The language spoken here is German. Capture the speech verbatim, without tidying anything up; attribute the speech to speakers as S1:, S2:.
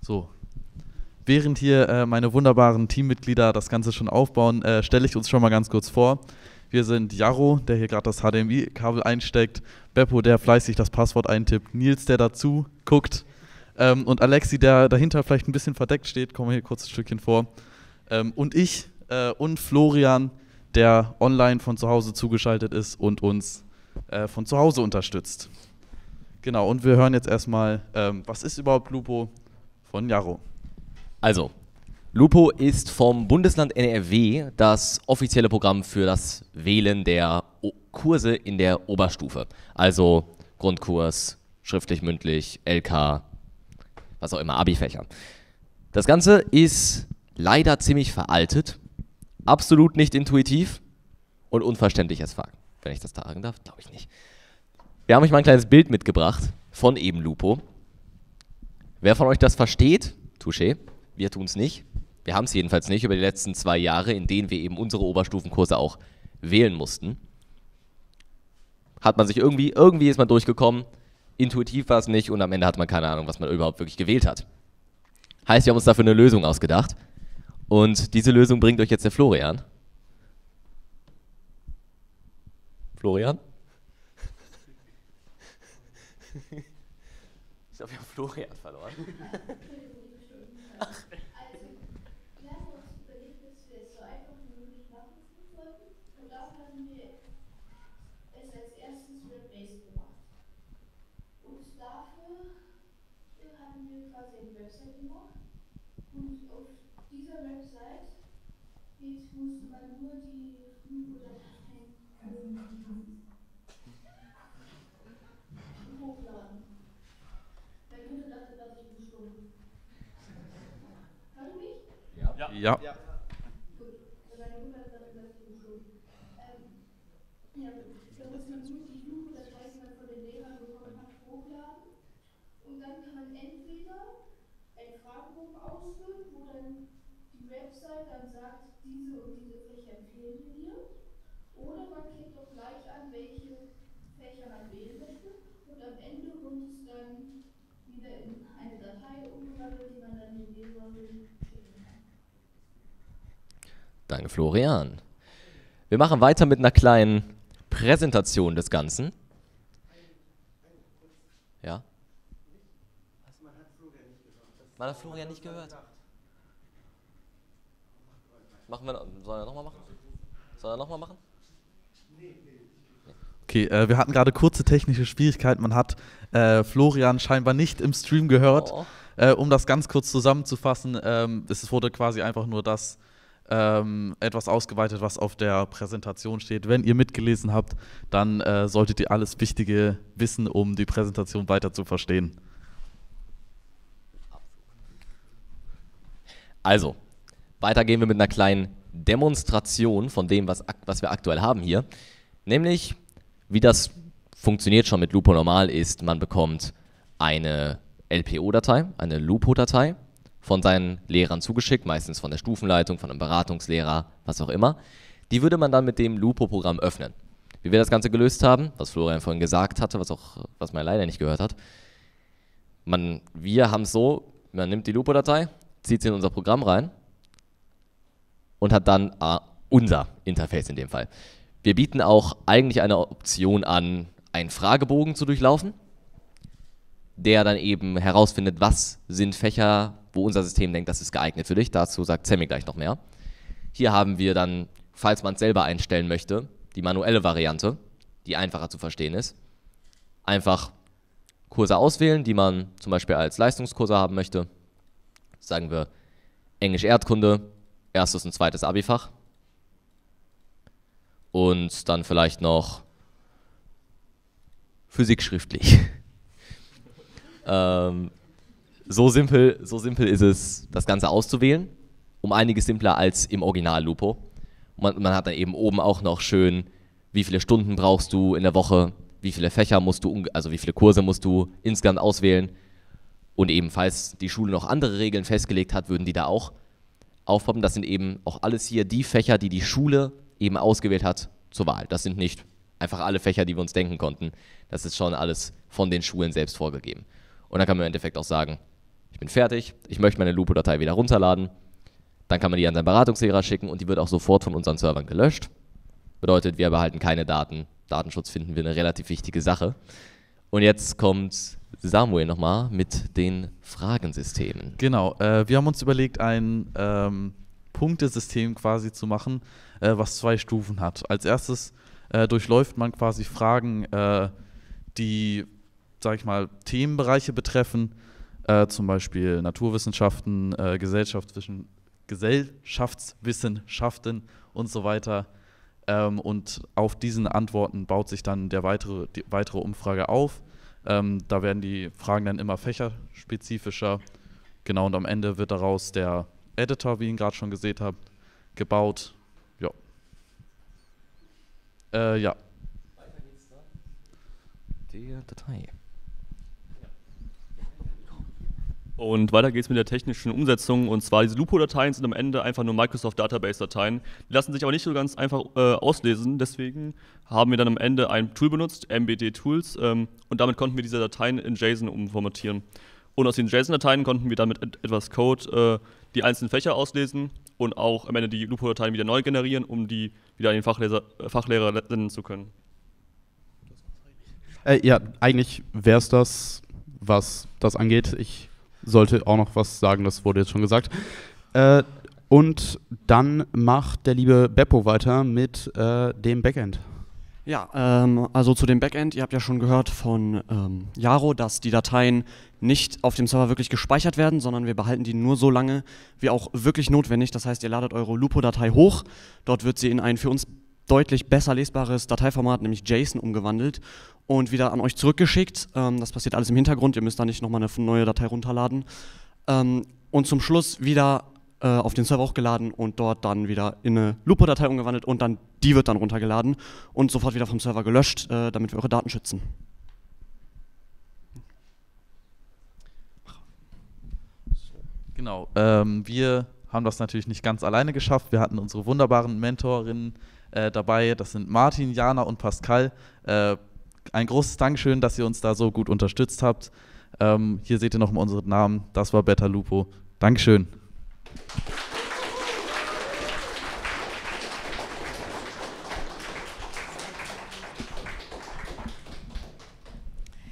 S1: So, während hier äh, meine wunderbaren Teammitglieder das Ganze schon aufbauen, äh, stelle ich uns schon mal ganz kurz vor. Wir sind Jarro, der hier gerade das H D M I-Kabel einsteckt, Beppo, der fleißig das Passwort eintippt, Nils, der dazu guckt ähm, und Alexi, der dahinter vielleicht ein bisschen verdeckt steht, kommen wir hier kurz ein Stückchen vor. Ähm, und ich äh, und Florian, der online von zu Hause zugeschaltet ist und uns äh, von zu Hause unterstützt. Genau, und wir hören jetzt erstmal, ähm, was ist überhaupt Lupo von Jarro.
S2: Also, Lupo ist vom Bundesland N R W das offizielle Programm für das Wählen der o Kurse in der Oberstufe. Also Grundkurs, schriftlich, mündlich, L K, was auch immer, Abi-Fächer. Das Ganze ist leider ziemlich veraltet, absolut nicht intuitiv und unverständlich als Fakt. Wenn ich das da sagen darf, glaube ich nicht. Wir haben euch mal ein kleines Bild mitgebracht von eben Lupo. Wer von euch das versteht, touché, wir tun es nicht. Wir haben es jedenfalls nicht über die letzten zwei Jahre, in denen wir eben unsere Oberstufenkurse auch wählen mussten. Hat man sich irgendwie, irgendwie ist man durchgekommen, intuitiv war es nicht und am Ende hat man keine Ahnung, was man überhaupt wirklich gewählt hat. Heißt, wir haben uns dafür eine Lösung ausgedacht und diese Lösung bringt euch jetzt der Florian. Florian? Ich glaube, wir haben Florian verloren. Ach.
S3: Musste man nur die Lupo-Dateien hochladen. Meine Mutter dachte, dass ich gestorben bin. Hört ihr mich?
S1: Ja. Ja. Ja.
S3: Gut. Meine Mutter dachte, dass ich gestorben bin. Ähm, ja, da muss man nur die Lupo-Dateien, die man von den Lehrern bekommen hat, hochladen. Und dann kann man entweder einen Fragebogen ausfüllen, wo dann die Website dann sagt, diese und diese Fächer empfehlen wir dir. Oder man klickt doch gleich an, welche Fächer man wählen möchte. Und am Ende wird es dann wieder in eine Datei umgewandelt, die man dann den Lehrern schicken kann.
S2: Danke, Florian. Wir machen weiter mit einer kleinen Präsentation des Ganzen. Ja? Man hat Florian nicht gehört. Machen wir, soll er nochmal machen? Soll er nochmal machen?
S1: Okay, äh, wir hatten gerade kurze technische Schwierigkeiten. Man hat äh, Florian scheinbar nicht im Stream gehört.
S2: Oh.
S1: Äh, um das ganz kurz zusammenzufassen, ähm, es wurde quasi einfach nur das ähm, etwas ausgeweitet, was auf der Präsentation steht. Wenn ihr mitgelesen habt, dann äh, solltet ihr alles Wichtige wissen, um die Präsentation weiter zu verstehen.
S2: Also, weiter gehen wir mit einer kleinen Demonstration von dem, was, was wir aktuell haben hier. Nämlich, wie das funktioniert schon mit Lupo normal ist, man bekommt eine L P O-Datei, eine Lupo-Datei von seinen Lehrern zugeschickt, meistens von der Stufenleitung, von einem Beratungslehrer, was auch immer. Die würde man dann mit dem Lupo-Programm öffnen. Wie wir das Ganze gelöst haben, was Florian vorhin gesagt hatte, was, auch, was man leider nicht gehört hat. Man, wir haben es so, man nimmt die Lupo-Datei, zieht sie in unser Programm rein und hat dann äh, unser Interface in dem Fall. Wir bieten auch eigentlich eine Option an, einen Fragebogen zu durchlaufen, der dann eben herausfindet, was sind Fächer, wo unser System denkt, das ist geeignet für dich. Dazu sagt Sammy gleich noch mehr. Hier haben wir dann, falls man es selber einstellen möchte, die manuelle Variante, die einfacher zu verstehen ist. Einfach Kurse auswählen, die man zum Beispiel als Leistungskurse haben möchte. Sagen wir Englisch-Erdkunde, erstes und zweites Abi-Fach. Und dann vielleicht noch Physik schriftlich. ähm, so simpel, so simpel ist es, das Ganze auszuwählen. Um einiges simpler als im Original Lupo. Man, man hat dann eben oben auch noch schön, wie viele Stunden brauchst du in der Woche, wie viele Fächer musst du, also wie viele Kurse musst du insgesamt auswählen. Und eben, falls die Schule noch andere Regeln festgelegt hat, würden die da auch aufpoppen. Das sind eben auch alles hier die Fächer, die die Schule eben ausgewählt hat zur Wahl. Das sind nicht einfach alle Fächer, die wir uns denken konnten. Das ist schon alles von den Schulen selbst vorgegeben. Und dann kann man im Endeffekt auch sagen, ich bin fertig, ich möchte meine Lupo-Datei wieder runterladen. Dann kann man die an seinen Beratungslehrer schicken und die wird auch sofort von unseren Servern gelöscht. Bedeutet, wir behalten keine Daten. Datenschutz finden wir eine relativ wichtige Sache. Und jetzt kommt Samuel nochmal mit den Fragensystemen.
S1: Genau, äh, wir haben uns überlegt, ein ähm, Punktesystem quasi zu machen, äh, was zwei Stufen hat. Als erstes äh, durchläuft man quasi Fragen, äh, die, sag ich mal, Themenbereiche betreffen, äh, zum Beispiel Naturwissenschaften, äh, Gesellschaftswissen, Gesellschaftswissenschaften und so weiter. Ähm, und auf diesen Antworten baut sich dann der weitere, die weitere Umfrage auf. Ähm, da werden die Fragen dann immer fächerspezifischer. Genau, und am Ende wird daraus der Editor, wie ihr ihn gerade schon gesehen habt, gebaut. Ja. Äh, ja.
S2: Weiter geht's da. Der Datei.
S4: Und weiter geht's mit der technischen Umsetzung, und zwar diese Lupo-Dateien sind am Ende einfach nur Microsoft Database-Dateien. Die lassen sich aber nicht so ganz einfach äh, auslesen, deswegen haben wir dann am Ende ein Tool benutzt, M B D Tools, ähm, und damit konnten wir diese Dateien in JSON umformatieren. Und aus den JSON-Dateien konnten wir dann mit et etwas Code äh, die einzelnen Fächer auslesen und auch am Ende die Lupo-Dateien wieder neu generieren, um die wieder an den Fachleser, äh, Fachlehrer senden zu können.
S5: Äh, ja, eigentlich wäre es das, was das angeht. Ich sollte auch noch was sagen, das wurde jetzt schon gesagt. Äh, und dann macht der liebe Beppo weiter mit äh, dem Backend.
S6: Ja, ähm, also zu dem Backend, ihr habt ja schon gehört von ähm, Jaro, dass die Dateien nicht auf dem Server wirklich gespeichert werden, sondern wir behalten die nur so lange, wie auch wirklich notwendig. Das heißt, ihr ladet eure Lupo-Datei hoch, dort wird sie in ein für uns deutlich besser lesbares Dateiformat, nämlich JSON, umgewandelt und wieder an euch zurückgeschickt. Ähm, das passiert alles im Hintergrund, ihr müsst da nicht nochmal eine neue Datei runterladen. Ähm, und zum Schluss wieder äh, auf den Server hochgeladen und dort dann wieder in eine Lupo-Datei umgewandelt und dann die wird dann runtergeladen und sofort wieder vom Server gelöscht, äh, damit wir eure Daten schützen.
S1: Genau, ähm, wir haben das natürlich nicht ganz alleine geschafft. Wir hatten unsere wunderbaren Mentorinnen äh, dabei. Das sind Martin, Jana und Pascal. Äh, ein großes Dankeschön, dass ihr uns da so gut unterstützt habt. Ähm, hier seht ihr nochmal unseren Namen. Das war Beta Lupo. Dankeschön.